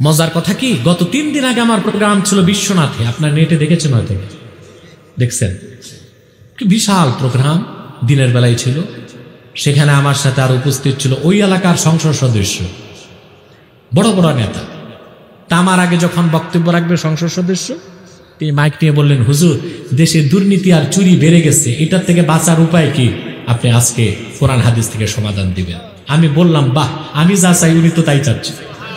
মজার কথা কি, গত 3 দিন আগে আমার প্রোগ্রাম ছিল বিশ্বনাথে, আপনার নেটে দেখেছেন হয়তো, দেখছেন, কি বিশাল প্রোগ্রাম দিনের বেলায় ছিল। সেখানে আমার সাথে আর উপস্থিত ছিল ওই এলাকার সংসদ সদস্য, বড় বড় নেতা। তা আমার আগে যখন বক্তব্য রাখবে সংসদ সদস্য, তিনি মাইক নিয়ে বললেন, হুজুর দেশে দুর্নীতি আর চুরি বেড়ে গেছে, এটার থেকে বাঁচার উপায় কি? আপনি আজকে কোরআন হাদিস থেকে সমাধান দিবেন। আমি বললাম, বাহ, আমি যা চাই উনি তো তাই চাচ্ছেন।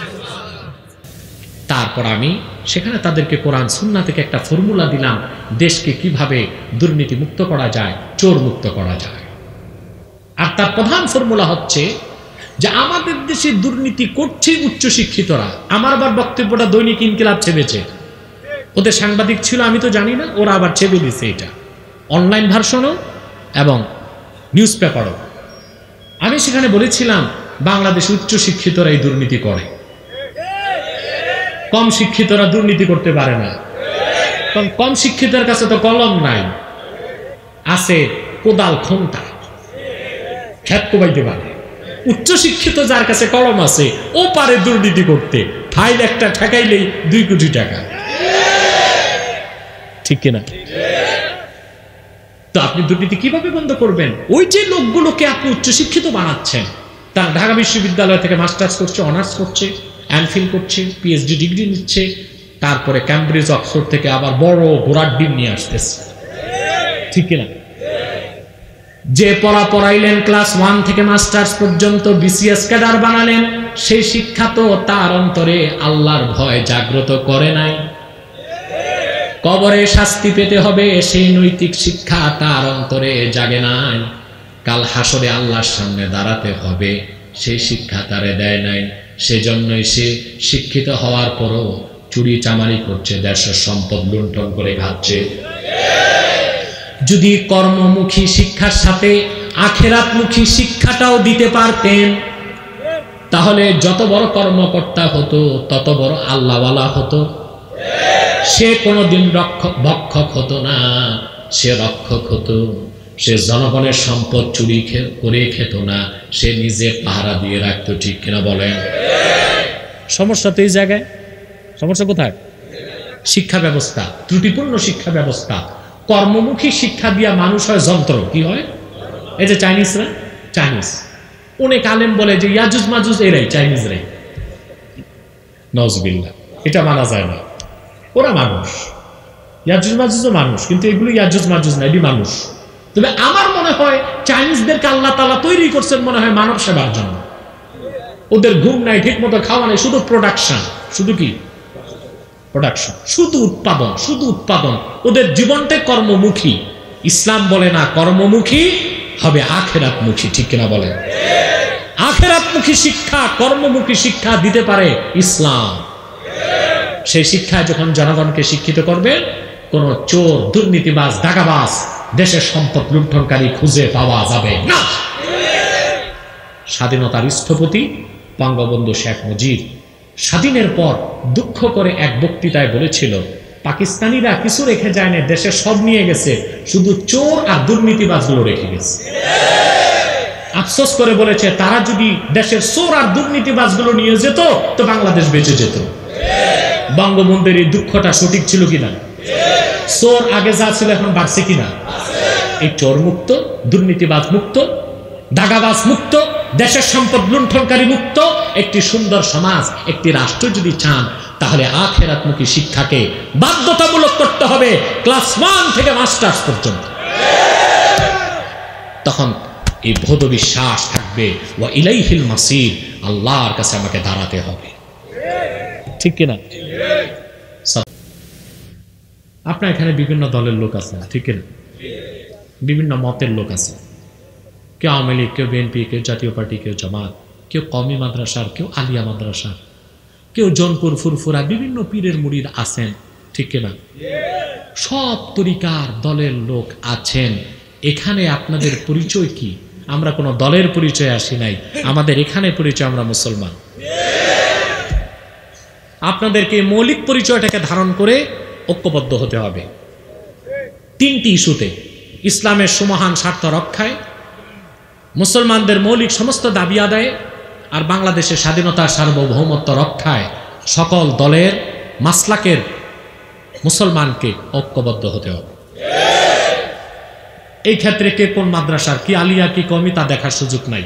তারপর আমি সেখানে তাদেরকে কোরআন সুন্নাহ থেকে একটা ফর্মুলা দিলাম, দেশকে কিভাবে দুর্নীতি মুক্ত করা যায়, চোর মুক্ত করা যায়। আর তার প্রধান ফর্মুলা হচ্ছে যে আমাদের দেশে দুর্নীতি করছে উচ্চশিক্ষিতরা। আমার আবার বক্তব্যটা দৈনিক ইনকিলাব ছেপেছে, ওদের সাংবাদিক ছিল আমি তো জানি না, ওরা আবার ছেপে দিচ্ছে এটা অনলাইন ভার্সনও এবং নিউজ পেপারও। আমি সেখানে বলেছিলাম বাংলাদেশে উচ্চশিক্ষিতরা এই দুর্নীতি করে, কম শিক্ষিতরা দুর্নীতি করতে পারে না। কারণ কম শিক্ষিতের কাছে তো কলম নাই, আছে কোদাল খন্তা, ক্ষেত কোবাইতে পারে। উচ্চশিক্ষিত যার কাছে কলম আছে ও পারে দুর্নীতি করতে, ফাইল একটা ঠেকাইলেই 2 কোটি টাকা, ঠিক কিনা? তো আপনি দুর্নীতি কিভাবে বন্ধ করবেন? ওই যে লোকগুলোকে আপনি উচ্চশিক্ষিত বানাচ্ছেন, তারা ঢাকা বিশ্ববিদ্যালয় থেকে মাস্টার্স করছে, অনার্স করছে, এমফিল করছে, পিএইচডি ডিগ্রি নিচ্ছে, তারপরে ক্যামব্রিজ অক্সফোর্ড থেকে আবার বড় ঘোড়ার ডিম নিয়ে আসতেছে, ঠিক কিনা? যে পড়াইলেন ক্লাস 1 থেকে মাস্টার্স পর্যন্ত, বিসিএস ক্যাডার বানালেন, সেই শিক্ষা তো তার অন্তরে আল্লাহর ভয় জাগ্রত করে নাই। কবরে শাস্তি পেতে হবে সেই নৈতিক শিক্ষা তার অন্তরে জাগে নাই। কাল হাসরে আল্লাহর সামনে দাঁড়াতে হবে সেই শিক্ষা তারে দেয় নাই। সেজন্যই সে শিক্ষিত হওয়ার পরও চুরি চামারি করছে, দেশের সম্পদ লুণ্ঠন করে খাচ্ছে। যদি কর্মমুখী শিক্ষার সাথে আখিরাতমুখী শিক্ষাটাও দিতে পারতেন, তাহলে যত বড় কর্মকর্তা হতো তত বড় আল্লাহওয়ালা হতো। সে কোনোদিন ভক্ষক হতো না, সে রক্ষক হতো। সে জনগণের সম্পদ চুরি করে খেত না, সে নিজে পাহারা দিয়ে রাখতো, ঠিক কিনা বলেন? সমস্যা তো এই জায়গায়। সমস্যা কোথায়? শিক্ষা ব্যবস্থা, ত্রুটিপূর্ণ শিক্ষা ব্যবস্থা। কর্মমুখী শিক্ষা দিয়া মানুষ হয় যন্ত্র। কি হয়? এই যে চাইনিজরা, চাইনিজ অনেক আলেম বলে যে ইয়াজুজ মাজুজ এরাই চাইনিজ রে, নওয়াজবিল্লাহ, এটা মানা যায় না। ওরা মানুষ, ইয়াজুজ মাজুজও মানুষ, কিন্তু এগুলো ইয়াজুজ মাজুজ না, এটি মানুষ। তবে আমার মনে হয় চাইনিজদেরকে আল্লাহ তাআলা তৈরি করছেন মনে হয় মানব সেবার জন্য। ওদের ঘুম নাই, ঠিক মতো খাওয়া নাই, শুধু প্রোডাকশন। শুধু কি প্রোডাকশন? শুধু উৎপাদন, শুধু উৎপাদন। ওদের জীবনটাই কর্মমুখী। ইসলাম বলে না কর্মমুখী হবে আখিরাতমুখী, ঠিক কিনা বলেন? আখিরাতমুখী শিক্ষা, কর্মমুখী শিক্ষা দিতে পারে ইসলাম। সেই শিক্ষায় যখন জনগণকে শিক্ষিত করবেন, কোন চোর, দুর্নীতিবাজ, দাগাবাজ, দেশের সম্পদ লুণ্ঠনকারী খুঁজে পাওয়া যাবে না। স্বাধীনতার স্থপতি বঙ্গবন্ধু শেখ মুজিব স্বাধীনের পর দুঃখ করে এক বক্তৃতায় বলেছিল, পাকিস্তানিরা কিছু রেখে যায় না, দেশের সব নিয়ে গেছে, শুধু চোর আর দুর্নীতিবাজগুলো রেখে গেছে। আফসোস করে বলেছে, তারা যদি দেশের চোর আর দুর্নীতিবাজগুলো নিয়ে যেত তো বাংলাদেশ বেঁচে যেত। বঙ্গবন্ধুর এই দুঃখটা সঠিক ছিল কিনা? চোর আগে যা ছিল এখন বাড়ছে কিনা? এই চোর মুক্ত, দুর্নীতিবাজ মুক্ত, দাগাবাজ মুক্ত, দেশের সম্পদ লুণ্ঠনকারী মুক্ত একটি সুন্দর সমাজ, একটি রাষ্ট্র যদি চান, তাহলে আখিরাতমুখী শিক্ষাকে বাধ্যতামূলক করতে হবে ক্লাস 1 থেকে মাস্টার্স পর্যন্ত। তখন এই বোধ বিশ্বাস থাকবে, ওয়া ইলাইহিল মাসির, আল্লাহর কাছে আমাকে দাঁড়াতে হবে, ঠিক কিনা? আপনার এখানে বিভিন্ন দলের লোক আছে, ঠিক কিনা? বিভিন্ন মতের লোক আছে, কেউ আওয়ামী লীগ, কেউ বিএনপি, কেউ জাতীয় পার্টি, কেউ জামাত, কেউ কওমি মাদ্রাসার, কেউ আলিয়া মাদ্রাসার, কেউ জনপুর, ফুরফুরা, বিভিন্ন পীরের মুরিদ আছেন, ঠিক কিনা? সব তরিকার দলের লোক আছেন। এখানে আপনাদের পরিচয় কি? আমরা কোনো দলের পরিচয় আসি নাই, আমাদের এখানে পরিচয় আমরা মুসলমান। আপনাদেরকে মৌলিক পরিচয়টাকে ধারণ করে ঐক্যবদ্ধ হতে হবে 3টি ইস্যুতে: ইসলামের সুমহান স্বার্থ রক্ষায়, মুসলমানদের মৌলিক সমস্ত দাবি আদায়ে, আর বাংলাদেশের স্বাধীনতা সার্বভৌমত্ব রক্ষায় সকল দলের মাসলাকের মুসলমানকে ঐক্যবদ্ধ হতে হবে। এই ক্ষেত্রে কে কোন মাদ্রাসার, কি আলিয়া কি কমি তা দেখার সুযোগ নাই।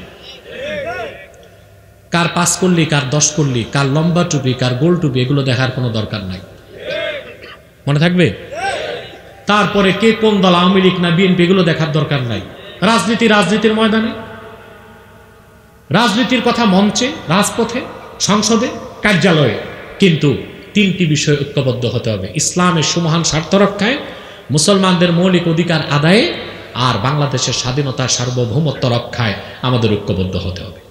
কার 5 করলি, কার 10 করলি, কার লম্বা টুপি, কার গোল টুপি, এগুলো দেখার কোনো দরকার নাই। মনে থাকবে? তারপরে কে কোন দল, আওয়ামী লীগ না বিএনপি, এগুলো দেখার দরকার নাই। রাজনীতির ময়দানে, রাজনীতির কথা মঞ্চে, রাজপথে, সংসদে, কার্যালয়ে, কিন্তু 3টি বিষয় ঐক্যবদ্ধ হতে হবে: ইসলামের সুমহান স্বার্থ রক্ষায়, মুসলমানদের মৌলিক অধিকার আদায়ে, আর বাংলাদেশের স্বাধীনতার সার্বভৌমত্ব রক্ষায় আমাদের ঐক্যবদ্ধ হতে হবে।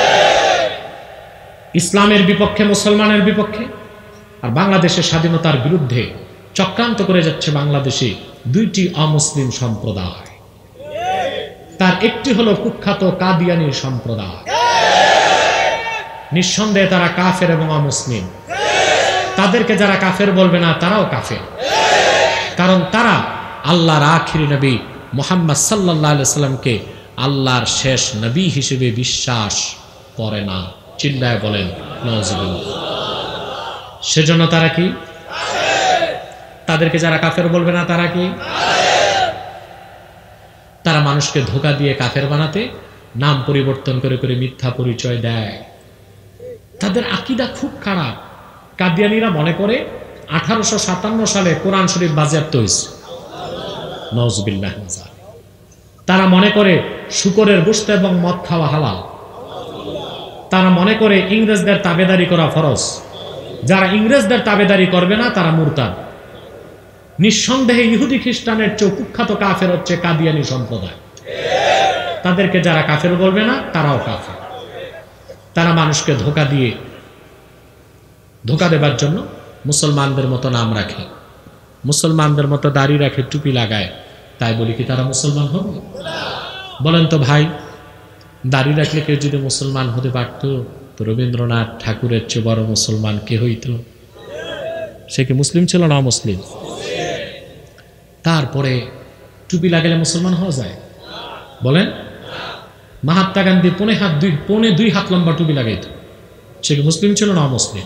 ইসলামের বিপক্ষে, মুসলমানের বিপক্ষে আর বাংলাদেশের স্বাধীনতার বিরুদ্ধে চক্রান্ত করে যাচ্ছে বাংলাদেশে 2টি অমুসলিম সম্প্রদায়। তার একটি হলো কুখ্যাত কাদিয়ানী সম্প্রদায়। নিঃসন্দেহে তারা কাফের এবং অমুসলিম। তাদেরকে যারা কাফের বলবে না, তারাও কাফের, কারণ তারা আল্লাহর আখিরি নবী মুহাম্মদ সাল্লাল্লাহু আলাইহি সাল্লামকে আল্লাহর শেষ নবী হিসেবে বিশ্বাস করে না। চিল্লায় বলেন নাউজুবিল্লাহ। সেজন্য তারা কি? তাদেরকে যারা কাফের বলবে না, তারা কি? তারা মানুষকে ধোঁকা দিয়ে কাফের বানাতে নাম পরিবর্তন করে করে মিথ্যা পরিচয় দেয়। তাদের আকীদা খুব খারাপ। কাদিয়ানীরা মনে করে 1857 সালে কোরআন শরীফ বাজেয়াপ্ত হয়েছে। নাউজুবিল্লাহ। তারা মনে করে শূকরের গোশত এবং মদ খাওয়া হালাল। তারা মনে করে ইংরেজদের তাবেদারি করা ফরজ। যারা ইংরেজদের তাবেদারি করবে না, তারা মুরতাদ। নিঃসন্দেহে ইহুদি খ্রিস্টানের চেয়ে কুখ্যাত কাফের হচ্ছে কাদিয়ানী সম্প্রদায়। তাদেরকে যারা কাফের বলবে না, তারাও কাফের। তারা মানুষকে ধোঁকা দেবার জন্য মুসলমানদের মতো নাম রাখে, মুসলমানদের মতো দাড়ি রাখে, টুপি লাগায়। তাই বলি কি তারা মুসলমান হবে? বলেন তো ভাই, দাড়ি রাখলে কেউ যদি মুসলমান হতে পারত, তো রবীন্দ্রনাথ ঠাকুরের চেয়ে বড় মুসলমান কে হইত? সে কি মুসলিম ছিল না অমুসলিম? তারপরে টুপি লাগালে মুসলমান হওয়া যায়? বলেন। মহাত্মা গান্ধী পৌনে দুই হাত লম্বা টুপি লাগাইত, সে কি মুসলিম ছিল না অমুসলিম?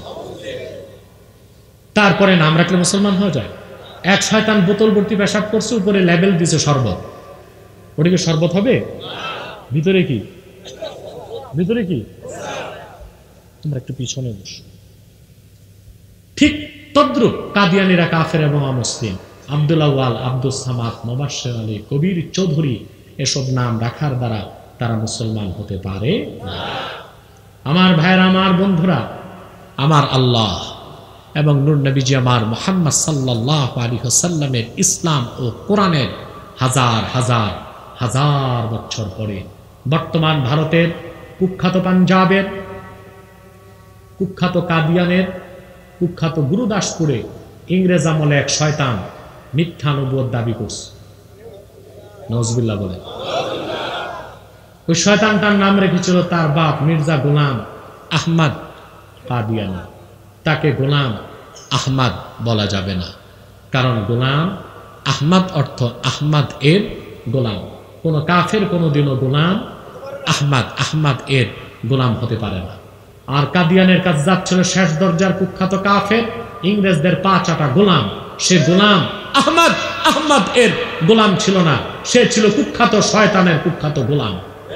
তারপরে নাম রাখলে মুসলমান হওয়া যায়? এক শয়তান বোতল ভর্তি পেশাব করছে, উপরে লেবেল দিছে শরবত। ওটা কি শরবত হবে? ভিতরে কি? ভিতরে কি? তোমরা একটু পিছনে বসো। ঠিক তদ্রুপ কাদিয়ানীরা কাফের এবং অমুসলিম। আব্দুল আউয়াল, আব্দুল সামাদ, মোবাশ্বের আলী, কবির চৌধুরী, এসব নাম রাখার দ্বারা তারা মুসলমান হতে পারে না। আমার ভাইয়েরা, আমার বন্ধুরা, আমার আল্লাহ এবং নূর নবীজি আমার মুহাম্মদ সাল্লাল্লাহু আলাইহি ওয়াসাল্লামের ইসলাম ও কোরআনের হাজার হাজার হাজার বছর পরে বর্তমান ভারতের কুখ্যাত পাঞ্জাবের, কুখ্যাত কাদিয়ানের, কুখ্যাত গুরুদাসপুরে ইংরেজ আমলে এক শয়তান মিথ্যা নবুয়ত দাবি করছে। নাউজুবিল্লাহ বলে। ওই শয়তানটার নাম রেখেছিল তার বাপ মির্জা গোলাম আহমদ কাদিয়ানী। তাকে গোলাম আহমদ বলা যাবে না, কারণ গোলাম আহমদ অর্থ আহমদ এর গোলাম। কোন কাফের কোনদিনও গোলাম আহমদ এর গোলাম হতে পারে না। আর কাদিয়ানের কাজ্জাব ছিল শেষ দরজার কুখ্যাত কাফের, ইংরেজদের পা চাটা গোলাম। সে গোলাম আহমদ এর গোলাম ছিল না, সে ছিল কুখ্যাত শয়তানের কুখ্যাত গোলাম।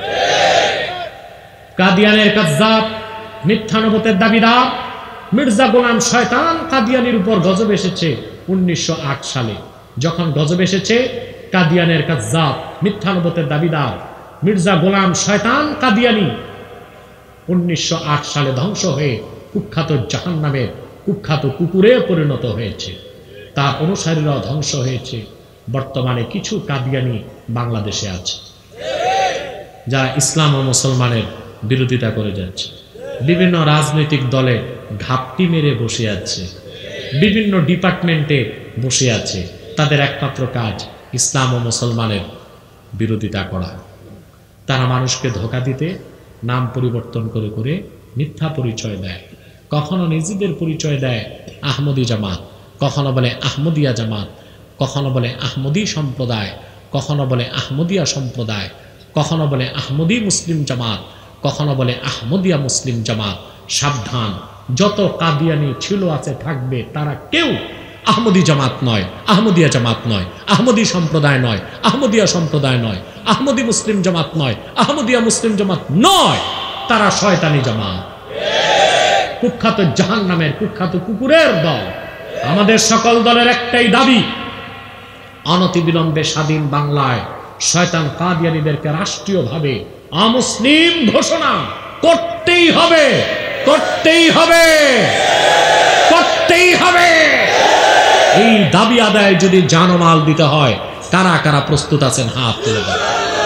কাদিয়ানের কাজ্জাব, মিথ্যা নবুয়তের দাবিদার মির্জা গোলাম শয়তান কাদিয়ানির উপর গজব এসেছে 1908 সালে। যখন গজব এসেছে, কাদিয়ানের কাজ্জাব, মিথ্যা নবুয়তের দাবিদার মির্জা গোলাম শয়তান কাদিয়ানি 1908 সালে ধ্বংস হয়ে কুখ্যাত জাহান্নামের কুখ্যাত কুকুরে পরিণত হয়েছে। তার অনুসারীরাও ধ্বংস হয়েছে। বর্তমানে কিছু কাদিয়ানি বাংলাদেশে আছে, যারা ইসলাম ও মুসলমানের বিরোধিতা করে যাচ্ছে। বিভিন্ন রাজনৈতিক দলে ঘাপটি মেরে বসে আছে, বিভিন্ন ডিপার্টমেন্টে বসে আছে। তাদের একমাত্র কাজ ইসলাম ও মুসলমানের বিরোধিতা করা। তারা মানুষকে ধোঁকা দিতে নাম পরিবর্তন করে করে মিথ্যা পরিচয় দেয়। কখনো নিজেদের পরিচয় দেয় আহমদী জামাত, কখনো বলে আহমদিয়া জামাত, কখনো বলে আহমদী সম্প্রদায়, কখনো বলে আহমদিয়া সম্প্রদায়, কখনো বলে আহমদী মুসলিম জামাত, কখনো বলে আহমদিয়া মুসলিম জামাত। সাবধান, যত কাদিয়ানি ছিল, আছে, থাকবে, তারা কেউ আহমদী জামাত নয়, আহমদিয়া জামাত নয়, আহমদী সম্প্রদায় নয়, আহমদিয়া সম্প্রদায় নয়, আহমদী মুসলিম জামাত নয়, আহমদিয়া মুসলিম জামাত নয়, তারা শয়তানি জামাত, কুখ্যাত জাহান্নামের কুখ্যাত কুকুরের দল। আমাদের সকল দলের একটাই দাবি, অনতিবিলম্বে স্বাধীন বাংলায় শয়তান কাদিয়ানীদেরকে রাষ্ট্রীয়ভাবে অমুসলিম ঘোষণা করতেই হবে, করতেই হবে, করতেই হবে। এই দাবি আদায় যদি জানমাল দিতে হয়, কারা কারা প্রস্তুত আছেন হাত তুলে দেন।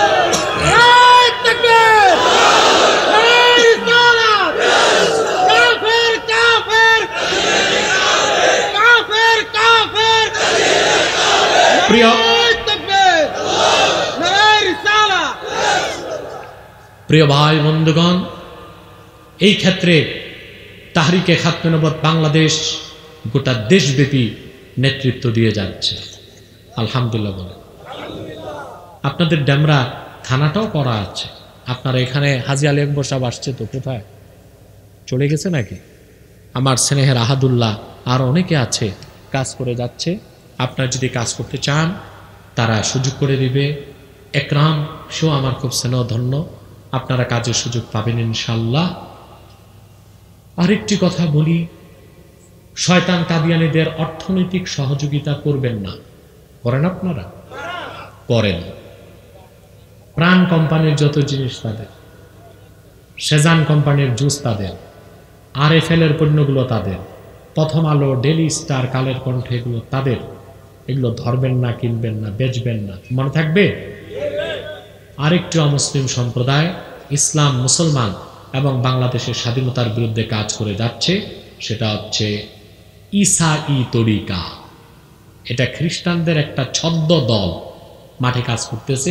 প্রিয় ভাই বন্ধুগণ, এই ক্ষেত্রে তাহরিকে খাতমে নবুওয়াত বাংলাদেশ গোটা দেশব্যাপী নেতৃত্ব দিয়ে যাচ্ছে, আলহামদুলিল্লাহ বলে। আপনাদের ডেমরা থানাটাও করা আছে। আপনারা এখানে হাজী আলী আকবর সাহেব আসছে তো, কোথায় চলে গেছে নাকি? আমার স্নেহের আহাদুল্লাহ আর অনেকে আছে, কাজ করে যাচ্ছে। আপনারা যদি কাজ করতে চান তারা সুযোগ করে দিবে। একরাম সেও আমার খুব স্নেহ ধন্য, আপনারা কাজের সুযোগ পাবেন ইনশাআল্লাহ। আরেকটি কথা বলি, শয়তান কাদিয়ানীদের অর্থনৈতিক সহযোগিতা করবেন না। করেন আপনারা? করেন। প্রাণ কোম্পানির যত জিনিস তাদের, সেজান কোম্পানির জুস তাদের, RFL এর পণ্যগুলো তাদের, প্রথম আলো, ডেলি স্টার, কালের কণ্ঠ এগুলো তাদের। এগুলো ধরবেন না, কিনবেন না, বেচবেন না, মনে থাকবে। আরেকটি অমুসলিম সম্প্রদায় ইসলাম, মুসলমান এবং বাংলাদেশের স্বাধীনতার বিরুদ্ধে কাজ করে যাচ্ছে, সেটা হচ্ছে ঈসাঈ তরিকা। এটা খ্রিস্টানদের একটা ছদ্ম দল, মাঠে কাজ করতেছে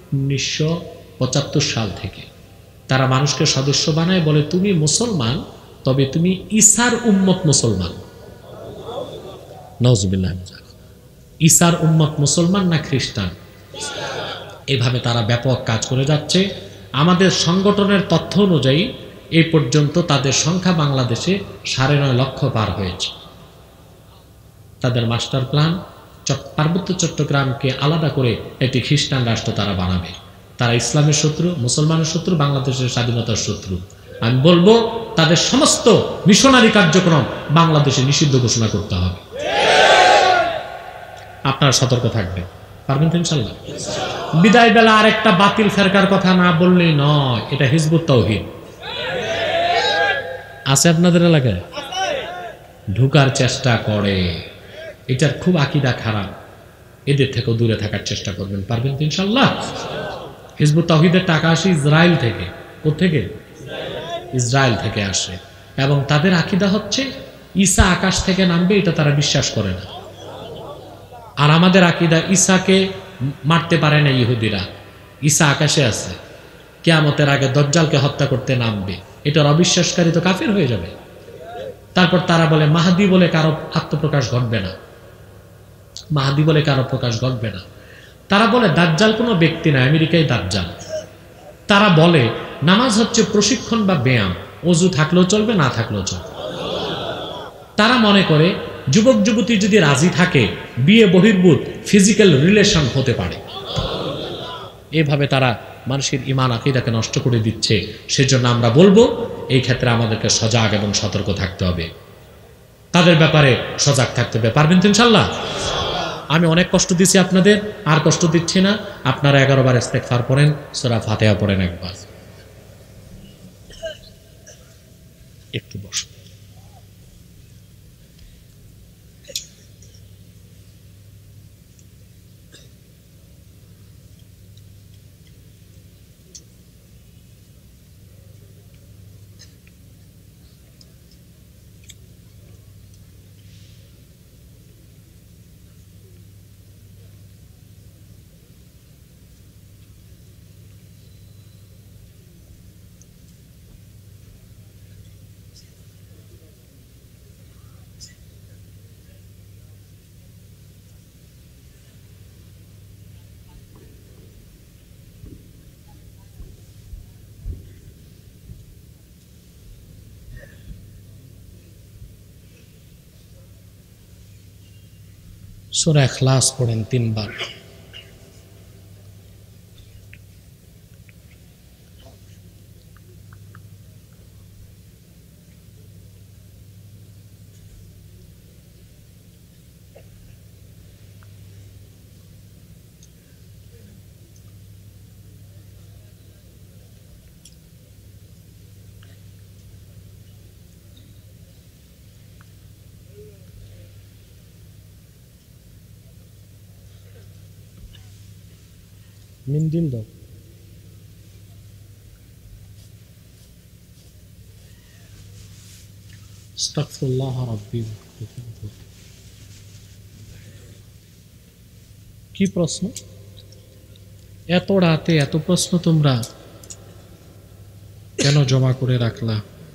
1975 সাল থেকে। তারা মানুষকে সদস্য বানায়, বলে তুমি মুসলমান, তবে তুমি ঈসার উম্মত মুসলমান। নাউজুবিল্লাহ। ঈসার উম্মত মুসলমান না খ্রিস্টান? এভাবে তারা ব্যাপক কাজ করে যাচ্ছে। আমাদের সংগঠনের তথ্য অনুযায়ী এই পর্যন্ত তাদের সংখ্যা বাংলাদেশে 9.5 লক্ষ পার হয়েছে। তাদের মাস্টার প্ল্যান পার্বত্য চট্টগ্রামকে আলাদা করে একটি খ্রিস্টান রাষ্ট্র তারা বানাবে। তারা ইসলামের শত্রু, মুসলমানের শত্রু, বাংলাদেশের স্বাধীনতার শত্রু। আমি বলবো তাদের সমস্ত মিশনারি কার্যক্রম বাংলাদেশে নিষিদ্ধ ঘোষণা করতে হবে। আপনারা সতর্ক থাকবেন, পারবেন তো ইনশাআল্লাহ? বিদায় বেলা আরেকটা বাতিল ফেরকার কথা না বললেই নয়, এটা হিজবুত তাওহীদ আছে আপনাদের এলাকায়, ঢুকার চেষ্টা করে। এটার খুব আকীদা খারাপ, এদের থেকেও দূরে থাকার চেষ্টা করবেন, পারবেন তো ইনশাআল্লাহ? হিজবুত তাওহীদের টাকা আসে ইসরায়েল থেকে। কোত্থেকে? ইসরায়েল থেকে আসে। এবং তাদের আকীদা হচ্ছে ঈসা আকাশ থেকে নামবে, এটা তারা বিশ্বাস করে না। আর আমাদের আকীদা ঈসাকে মারতে পারে না ইহুদিরা, ঈসা আকাশে আছে, কিয়ামতের আগে দজ্জালকে হত্যা করতে নামবে। এটার অবিশ্বাসকারী তো কাফির হয়ে যাবে। তারপর তারা বলে মাহদী বলে কারো আত্মপ্রকাশ ঘটবে না, মাহদী বলে কারো প্রকাশ ঘটবে না। তারা বলে দাজ্জাল কোনো ব্যক্তি না, আমেরিকায় দাজ্জাল। তারা বলে নামাজ হচ্ছে প্রশিক্ষণ বা ব্যায়াম, ওযু থাকলেও চলবে, না থাকলেও চলবে। তারা মনে করে যুবক যুবতী যদি রাজি থাকে, বিয়ে বহির্ভূত ফিজিক্যাল রিলেশন হতে পারে। এভাবে তারা মানুষের ঈমান আকীদাকে নষ্ট করে দিচ্ছে। সেজন্য আমরা বলবো এই ক্ষেত্রে আমাদেরকে সজাগ এবং সতর্ক থাকতে হবে, তাদের ব্যাপারে সজাগ থাকতে হবে, পারবেন তো ইনশাআল্লাহ? আমি অনেক কষ্ট দিচ্ছি আপনাদের, আর কষ্ট দিচ্ছি না। আপনারা 11 বার ইস্তেগফার পড়েন, সূরা ফাতিহা পড়েন একবার। একটু বসুন। সূরা ইখলাস পড়েন 3 বার। মিন্দিল দাও। আস্তাগফিরুল্লাহ রাব্বি। কি প্রশ্ন? এত রাতে এত প্রশ্ন তোমরা কেন জমা করে রাখলা?